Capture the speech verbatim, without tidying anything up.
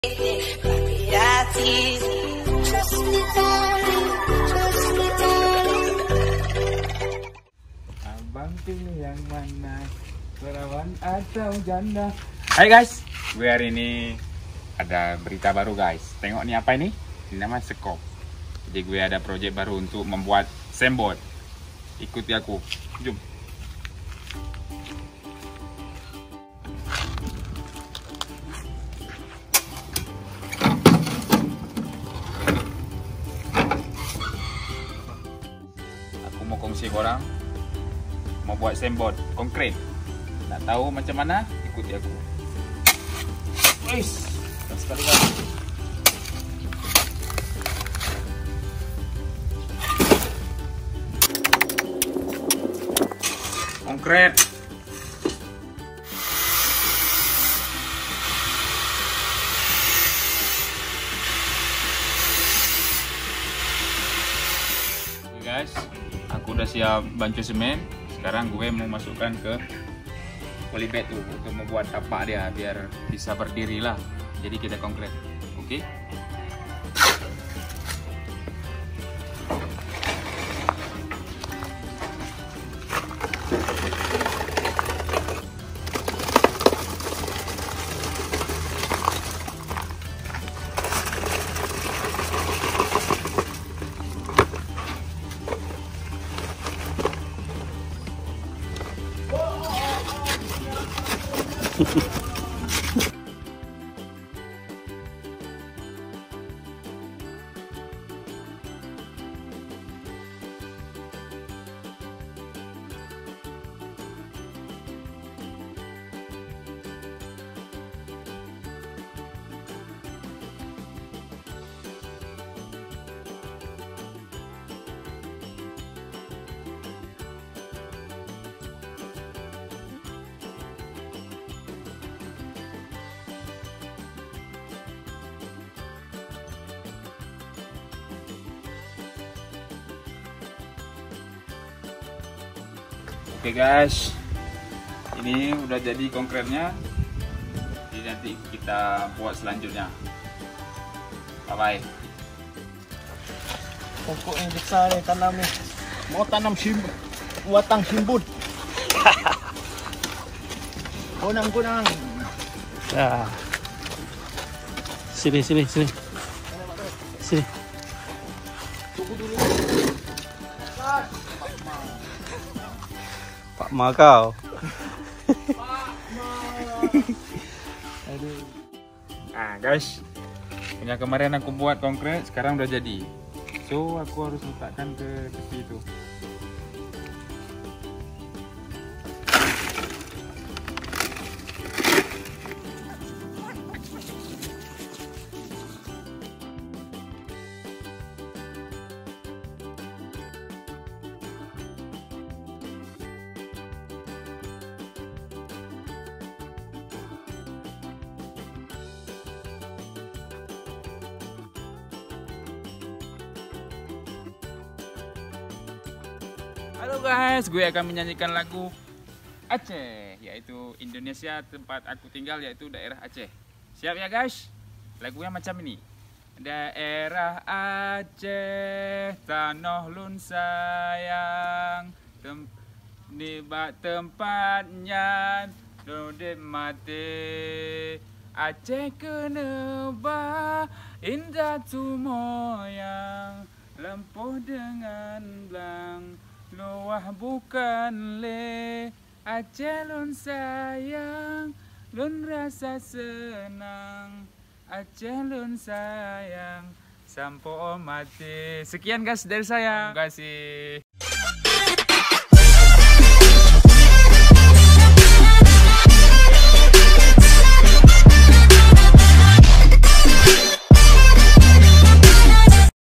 Abang pilih yang mana, perawan atau janda? Hai guys, gue hari ini ada berita baru guys. Tengok nih apa ini? Ini namanya sekop. Jadi gue ada project baru untuk membuat sandboard. Ikuti aku, jom. Aku mau kongsi korang, mau buat sandboard konkret. Nak tahu macam mana? Ikuti aku. Wis, sekali lagi. Konkret. Oke guys, aku udah siap bancu semen. Sekarang gue mau masukkan ke polybag tuh untuk membuat tapak dia biar bisa berdiri lah. Jadi kita konkret. Oke. Oke guys, ini udah jadi konkretnya. Jadi nanti kita buat selanjutnya. Bye bye. Pokoknya besar nih tanamnya. Mau tanam simbut, watang simbut. Kunang kunang. Ya. Sini sini sini. Sini. Tunggu dulu. Pak Makau. Aduh. Nah guys, yang kemarin aku buat konkret sekarang udah jadi. So aku harus letakkan ke tepi itu. Halo guys, gue akan menyanyikan lagu Aceh, yaitu Indonesia tempat aku tinggal, yaitu daerah Aceh. Siap ya guys? Lagunya macam ini. Daerah Aceh, tanah lun sayang, tem di bak tempatnya dode mati. Aceh keneba indah tu moyang, lempuh dengan blang, luah bukan le. Aceh lun sayang, lun rasa senang. Aceh lun sayang, sampo mati. Sekian guys dari saya. Terima kasih.